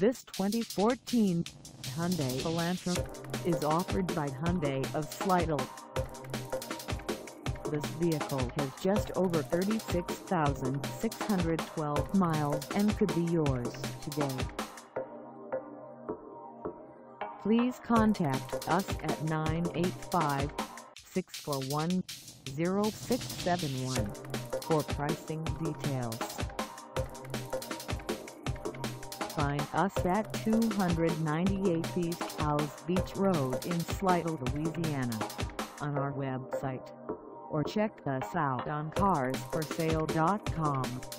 This 2014 Hyundai Elantra is offered by Hyundai of Slidell. This vehicle has just over 36,612 miles and could be yours today. Please contact us at 985-641-0671 for pricing details. Find us at 298 East Howze Beach Road in Slidell, Louisiana, on our website, or check us out on carsforsale.com.